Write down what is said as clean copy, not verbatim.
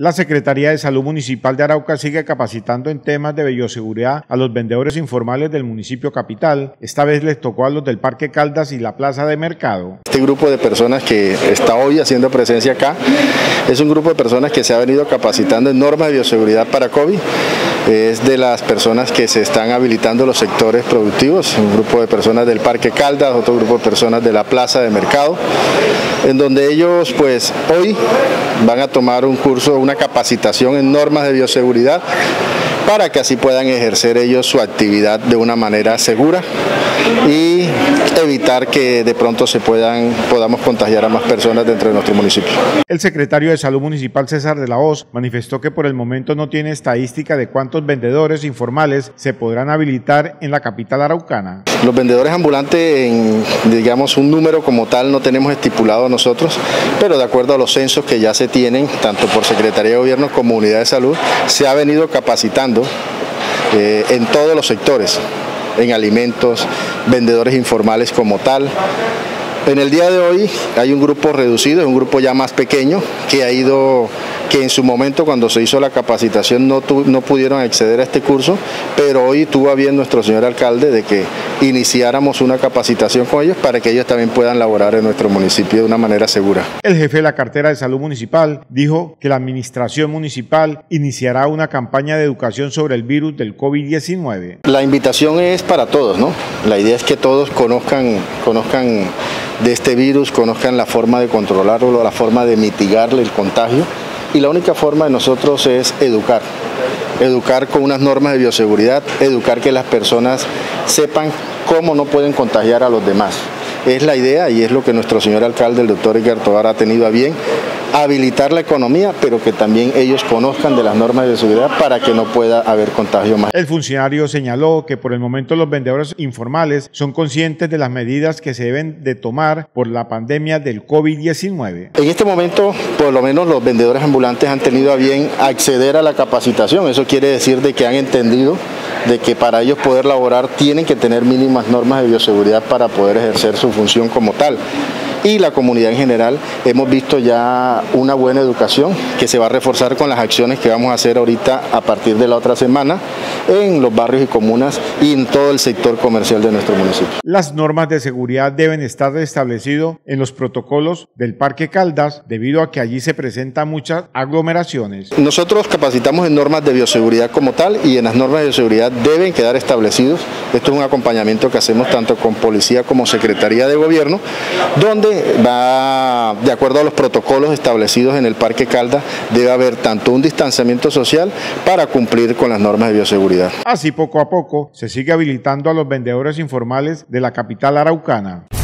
La Secretaría de Salud Municipal de Arauca sigue capacitando en temas de bioseguridad a los vendedores informales del municipio capital. Esta vez les tocó a los del Parque Caldas y la Plaza de Mercado. Este grupo de personas que está hoy haciendo presencia acá es un grupo de personas que se ha venido capacitando en normas de bioseguridad para COVID. Es de las personas que se están habilitando los sectores productivos, un grupo de personas del Parque Caldas, otro grupo de personas de la Plaza de Mercado, en donde ellos pues hoy van a tomar un curso, una capacitación en normas de bioseguridad para que así puedan ejercer ellos su actividad de una manera segura y evitar que de pronto podamos contagiar a más personas dentro de nuestro municipio. El secretario de Salud Municipal, César de la Hoz, manifestó que por el momento no tiene estadística de cuántos vendedores informales se podrán habilitar en la capital araucana. Los vendedores ambulantes, digamos un número como tal no tenemos estipulado nosotros, pero de acuerdo a los censos que ya se tienen, tanto por Secretaría de Gobierno como Unidad de Salud, se ha venido capacitando en todos los sectores, en alimentos, vendedores informales como tal. En el día de hoy hay un grupo reducido, es un grupo ya más pequeño que en su momento cuando se hizo la capacitación no pudieron acceder a este curso, pero hoy tuvo a bien nuestro señor alcalde de que iniciáramos una capacitación con ellos para que ellos también puedan laborar en nuestro municipio de una manera segura. El jefe de la cartera de Salud Municipal dijo que la administración municipal iniciará una campaña de educación sobre el virus del COVID-19. La invitación es para todos, ¿no? La idea es que todos conozcan de este virus, conozcan la forma de controlarlo, la forma de mitigarle el contagio, y la única forma de nosotros es educar con unas normas de bioseguridad, educar que las personas sepan cómo no pueden contagiar a los demás. Es la idea y es lo que nuestro señor alcalde, el doctor Edgar Tovar, ha tenido a bien, habilitar la economía, pero que también ellos conozcan de las normas de bioseguridad para que no pueda haber contagio más. El funcionario señaló que por el momento los vendedores informales son conscientes de las medidas que se deben de tomar por la pandemia del COVID-19. En este momento, por lo menos los vendedores ambulantes han tenido a bien acceder a la capacitación. Eso quiere decir de que han entendido de que para ellos poder laborar tienen que tener mínimas normas de bioseguridad para poder ejercer su función como tal. Y la comunidad en general hemos visto ya una buena educación que se va a reforzar con las acciones que vamos a hacer ahorita a partir de la otra semana en los barrios y comunas y en todo el sector comercial de nuestro municipio. Las normas de seguridad deben estar establecidas en los protocolos del Parque Caldas debido a que allí se presentan muchas aglomeraciones. Nosotros capacitamos en normas de bioseguridad como tal y en las normas de bioseguridad deben quedar establecidos. Esto es un acompañamiento que hacemos tanto con Policía como Secretaría de Gobierno, donde va, de acuerdo a los protocolos establecidos en el Parque Caldas, debe haber tanto un distanciamiento social para cumplir con las normas de bioseguridad. Así poco a poco se sigue habilitando a los vendedores informales de la capital araucana.